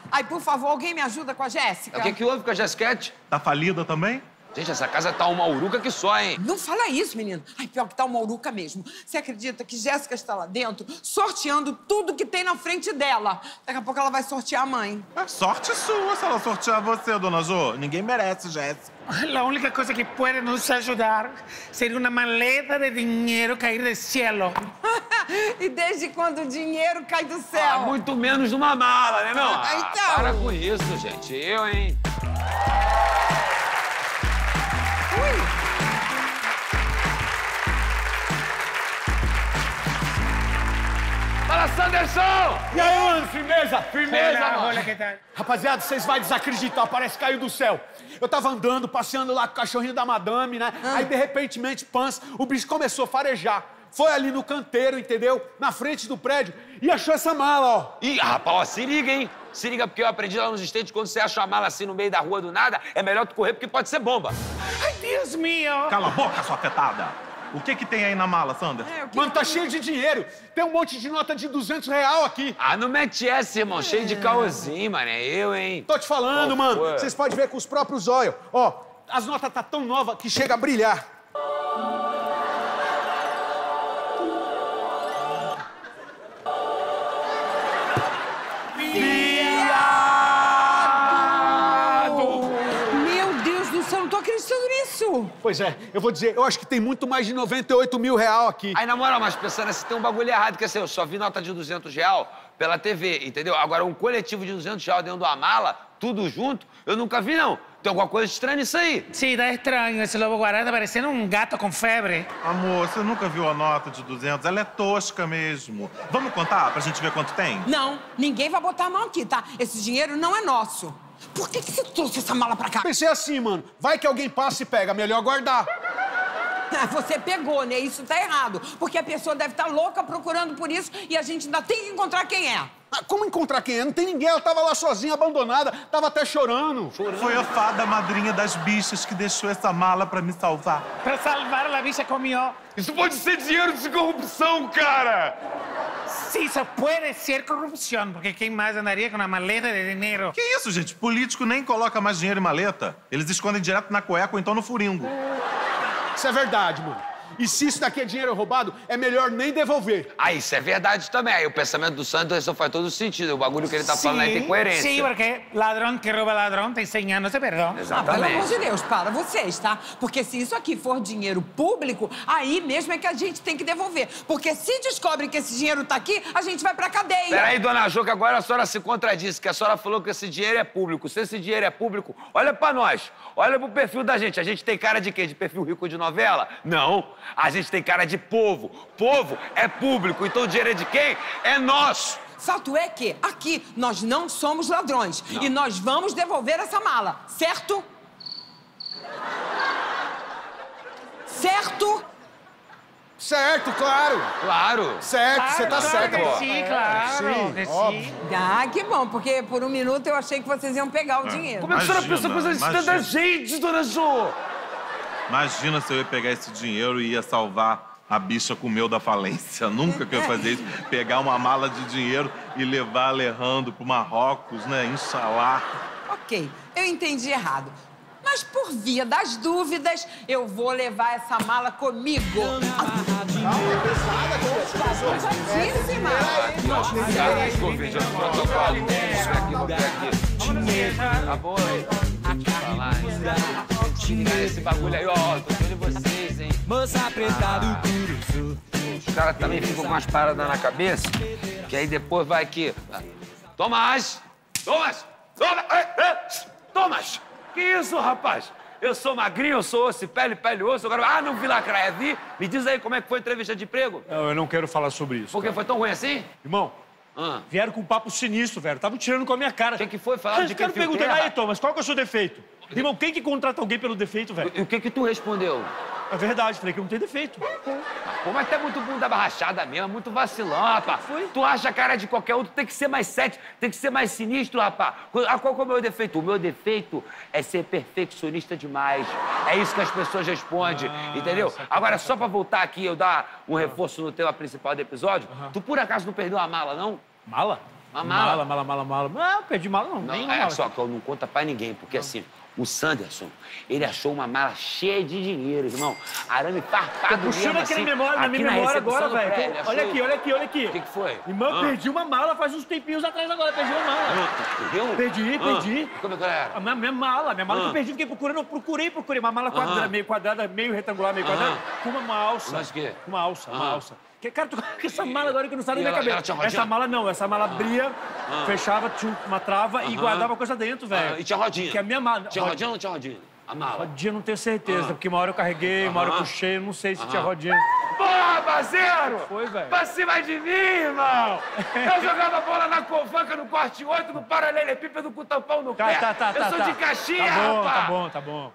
Ai, por favor, alguém me ajuda com a Jéssica. O que houve com a Jéssica? Tá falida também? Gente, essa casa tá uma uruca que só, hein? Não fala isso, menino. Ai, pior que tá uma uruca mesmo. Você acredita que Jéssica está lá dentro, sorteando tudo que tem na frente dela? Daqui a pouco ela vai sortear a mãe. É sorte sua se ela sortear você, dona Jo. Ninguém merece, Jéssica. La única cosa que puede nos ayudar sería una maleta de dinero cair del cielo. E desde quando o dinheiro cai do céu? Ah, muito menos numa mala, né, não? Então. Para com isso, gente. Eu, hein? Fala, Sanderson! E aí, mano, firmeza? Firmeza, mano. Hola, ¿qué tal? Rapaziada, vocês vão desacreditar, parece que caiu do céu. Eu tava andando, passeando lá com o cachorrinho da madame, né? Aí, de repentemente, pans, o bicho começou a farejar. Foi ali no canteiro, entendeu? Na frente do prédio e achou essa mala, ó. Ih, rapaz, ó, se liga, hein? Se liga, porque eu aprendi lá nos States, quando você acha uma mala assim no meio da rua do nada, é melhor tu correr, porque pode ser bomba. Ay, Dios mío. Cala a boca, sua afetada. O que tem aí na mala, Sander? Mano, tá cheio de dinheiro. Tem um monte de nota de R$200 aqui. Ah, não mete essa, irmão. Cheio de caôzinho, mano. É eu, hein? Tô te falando, mano. Vocês podem ver com os próprios olhos. Ó, as notas tá tão nova que chega a brilhar. Meu Deus do céu, não tô acreditando nisso. Pois é, eu vou dizer, eu acho que tem muito mais de 98 mil aqui. Aí, na moral, mas pensando assim, tem um bagulho errado, que assim, eu só vi nota de R$200 pela TV, entendeu? Agora, um coletivo de R$200 dentro de uma mala, tudo junto, eu nunca vi, não. Tem alguma coisa estranha nisso aí. Sí, está extraño. Ese lobo guará tá parecendo um gato com febre. Amor, você nunca viu a nota de 200? Ela é tosca mesmo. Vamos contar pra gente ver quanto tem? Não, ninguém vai botar a mão aqui, tá? Esse dinheiro não é nosso. Por que você trouxe essa mala pra cá? Pensei assim, mano, vai que alguém passa e pega, melhor guardar. Ah, você pegou, né? Isso tá errado. Porque a pessoa deve estar louca procurando por isso e a gente ainda tem que encontrar quem é. Ah, como encontrar quem é? Não tem ninguém, ela tava lá sozinha, abandonada, tava até chorando. Foi a fada madrinha das bichas que deixou essa mala pra me salvar. Para salvar a bicha comió. Isso pode ser dinheiro de corrupção, cara! Sí, isso pode ser corrupção, porque quem mais andaria com uma maleta de dinheiro? Que isso, gente? Político nem coloca mais dinheiro em maleta. Eles escondem direto na cueca ou então no furingo. Isso é verdade, mano. E se isso daqui é dinheiro roubado, é melhor nem devolver. Ah, isso é verdade também. Aí o pensamento do Sanderson faz todo sentido. O bagulho que ele tá falando aí tem coerência. Sim, porque ladrão que rouba ladrão tem 100 anos de perdão. Ah, pelo Exatamente. amor de Deus, para vocês, tá? Porque se isso aqui for dinheiro público, aí mesmo é que a gente tem que devolver. Porque se descobrem que esse dinheiro tá aqui, a gente vai pra cadeia. Peraí, dona Jo, que agora a senhora se contradisse, que a senhora falou que esse dinheiro é público. Se esse dinheiro é público, olha pra nós. Olha pro perfil da gente. A gente tem cara de quê? De perfil rico de novela? Não. A gente tem cara de povo. Povo é público, então o dinheiro é de quem? É nosso. Fato é que aqui nós não somos ladrões. Não. E nós vamos devolver essa mala, certo? Certo? Certo, claro. Claro. Certo, você tá certo, que ó. sim, claro. Sim, que óbvio. sim. Ah, que bom, porque por um minuto eu achei que vocês iam pegar o dinheiro. Como é que a senhora pensa coisa de Imagina. da gente, dona Jo? Imagina se eu ia pegar esse dinheiro e ia salvar a bicha com o meu da falência. Nunca que eu ia fazer isso. Pegar uma mala de dinheiro e levar a Alejandro pro Marrocos, né? Inxalá. Ok, eu entendi errado. Mas por via das dúvidas, eu vou levar essa mala comigo. Pesadíssima! Já desconfia do protocolo. Isso aqui, vou pegar aqui. Tá bom, hein? Deixa eu falar, hein? Tirar esse bagulho aí, ó. Tô vendo vocês, hein? Moça preta do Curuçu. Os caras também ficam com umas paradas na cabeça, que aí depois vai aqui. Tomás! Tomás! Tomás! Que isso, rapaz? Eu sou magrinho, eu sou osso, pele, osso. Agora, não vi lacraia, vi. Me diz aí como é que foi a entrevista de emprego. Não, eu não quero falar sobre isso. Por que foi tão ruim assim? Irmão, vieram com um papo sinistro, velho. Estavam tirando com a minha cara. O que foi? Falaram de Eu quem quero fio perguntar, terra? aí, Thomas, qual que é o seu defeito? Irmão, quem que contrata alguém pelo defeito, velho? E o que tu respondeu? É verdade, falei que eu não tenho defeito. Pô, mas tu é muito bunda rachada mesmo, muito vacilão, rapaz. Tu acha a cara de qualquer outro, tem que ser mais sério, tem que ser mais sinistro, rapaz. Qual que é o meu defeito? O meu defeito é ser perfeccionista demais. É isso que as pessoas respondem, entendeu? Agora, só pra voltar aqui, eu dar um reforço no tema principal do episódio, tu por acaso não perdeu a mala, não? Mala? Uma mala. Mala. Não, eu perdi mala, não. Nem Não, uma mala. só que eu não conta pra ninguém, porque assim, o Sanderson, ele achou uma mala cheia de dinheiro, irmão. Arame farpado Tô puxando mesmo, aqui assim, na memória, na minha aqui memória recepção agora, do velho. prédio, Olha achou? aqui, olha aqui. O que foi? Irmão, eu perdi uma mala faz uns tempinhos atrás agora, perdi uma mala. Viu? Perdi. Como é que era? A minha mala que eu perdi, fiquei procurando, procurei. Uma mala quadrada, meio retangular, meio quadrada, com uma alça. Mas o quê? Uma alça. Cara, tu com essa mala agora que não sai da E minha ela cabeça. tinha rodinha? Essa mala abria, fechava, tinha uma trava e guardava coisa dentro, velho. E tinha rodinha? Que a minha mala... Tinha rodinha ou não tinha rodinha? A mala. Rodinha não tenho certeza, porque uma hora eu carreguei, uma hora eu puxei, eu não sei se tinha rodinha. Porra, parceiro! Foi, velho. Pra cima de mim, irmão! Eu jogava bola na Covanca, no corte 8, no paralelepípedo com o tampão no pé. Tá. Eu sou de Caxias, rapaz! Tá bom.